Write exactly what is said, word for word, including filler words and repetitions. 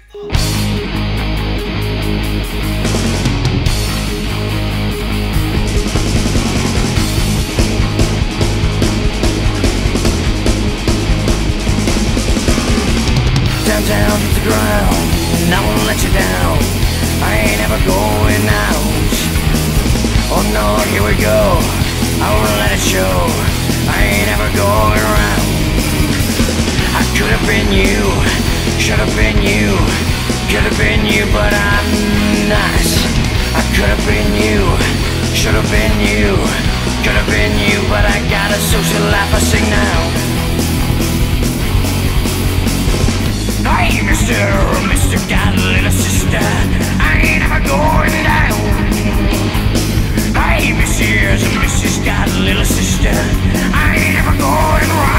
Down to the ground, and I won't let you down. I ain't ever going out. Oh no, here we go, I won't let it show. I ain't ever going around. I could have been you, should have been you, could have been you, but I'm not. I could have been you, should have been you, could have been you, but I got a social life I sing now. Hey, mister, mister, got a little sister, I ain't ever going down. Hey, missus, missus, got a little sister, I ain't ever going round.